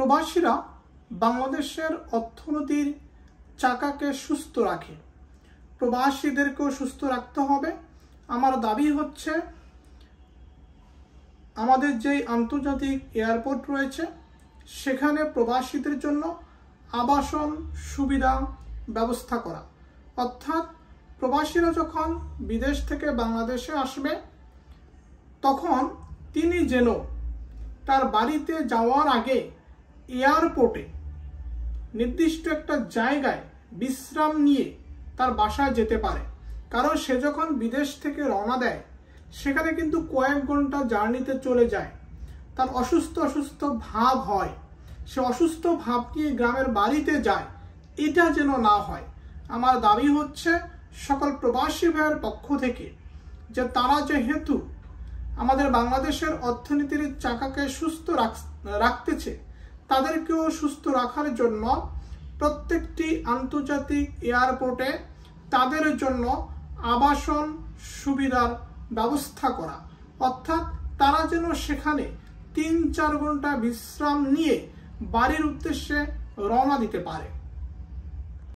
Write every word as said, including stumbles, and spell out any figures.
প্রবাসীরা বাংলাদেশের অর্থনীতির চাকাকে সুস্থ রাখে। প্রবাসীদেরকেও সুস্থ রাখতে হবে। আমার দাবি হচ্ছে আমাদের যেই আন্তর্জাতিক এয়ারপোর্ট রয়েছে সেখানে প্রবাসীদের জন্য আবাসন সুবিধা ব্যবস্থা করা, অর্থাৎ প্রবাসীরা যখন বিদেশ থেকে বাংলাদেশে আসবে তখন তিনি যেন তার বাড়িতে যাওয়ার আগে এয়ারপোর্টে নির্দিষ্ট একটা জায়গায় বিশ্রাম নিয়ে তার বাসায় যেতে পারে। কারণ সে যখন বিদেশ থেকে রওনা দেয় সেখানে কিন্তু কয়েক ঘন্টা জার্নিতে চলে যায়, তার অসুস্থ অসুস্থ ভাব হয়, সে অসুস্থ ভাব নিয়ে গ্রামের বাড়িতে যায়, এটা যেন না হয়। আমার দাবি হচ্ছে সকল প্রবাসী ভাইয়ের পক্ষ থেকে যে তারা যেহেতু আমাদের বাংলাদেশের অর্থনীতির চাকাকে সুস্থ রাখতেছে, তাদেরকেও সুস্থ রাখার জন্য প্রত্যেকটি আন্তর্জাতিক এয়ারপোর্টে তাদের জন্য আবাসন সুবিধার ব্যবস্থা করা, অর্থাৎ তারা যেন সেখানে তিন চার ঘন্টা বিশ্রাম নিয়ে বাড়ির উদ্দেশ্যে রওনা দিতে পারে।